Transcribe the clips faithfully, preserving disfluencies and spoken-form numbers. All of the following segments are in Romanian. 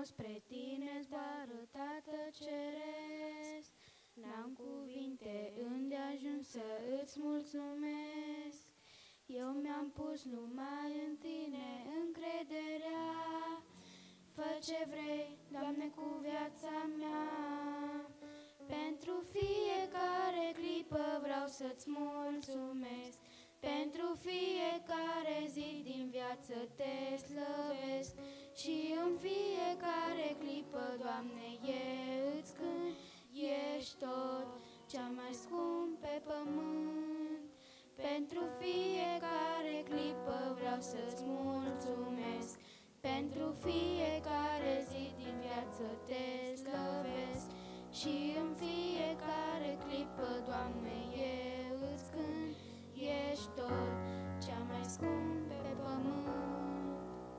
spre tine, zboară, Tată Ceresc. N-am cuvinte îndeajuns să îți mulțumesc. Eu mi-am pus numai în tine încrederea. Fă ce vrei, Doamne, cu viața mea. Pentru fiecare clipă vreau să-ți mulțumesc. Pentru fiecare zi din viață te slăvesc. Și în fiecare clipă, Doamne, eu îți cânt. Ești tot cea mai scump pe pământ. Pentru fiecare clipă vreau să-ți mulțumesc. Pentru fiecare zi din viață te slăvesc. Și în fiecare clipă, Doamne, eu îți cânt. Ești tot cea mai scump pe pământ.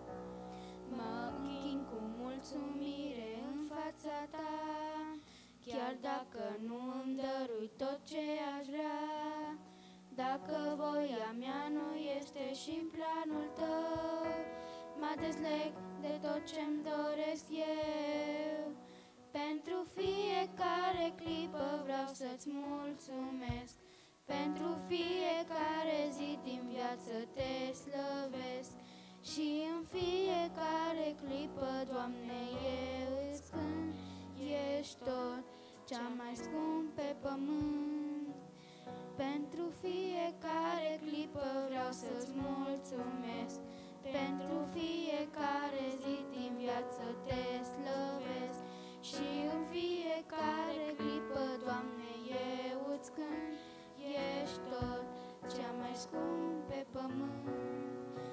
Mă închin cu mulțumire în fața ta, chiar dacă nu îmi dărui tot ce aș vrea. Dacă voia mea nu este și planul tău, mă dezleg de tot ce-mi doresc eu. Pentru fiecare clipă vreau să-ți mulțumesc. Pentru fiecare zi din viață te slăvesc. Și în fiecare clipă, Doamne, eu îți cânt. Ești tot cea mai scump pe pământ. Pentru fiecare clipă vreau să-ți mulțumesc. Pentru fiecare zi din viață te slăvesc. Și în fiecare clipă, Doamne, eu îți cânt. Ești tot cea mai scump pe pământ.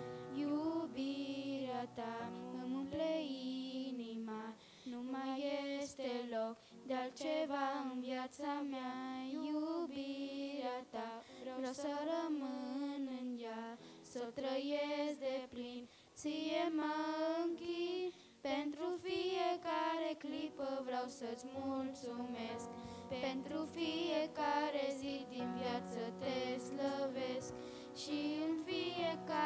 Iubirea ta îmi umple inima, nu mai este loc de altceva în viața mea. Iubirea ta vreau să rămân în ea, să trăiesc de plin, ție mă închin. Pentru fiecare clipă vreau să-ți mulțumesc. Pentru fiecare zi din viață te slăvesc. Și în fiecare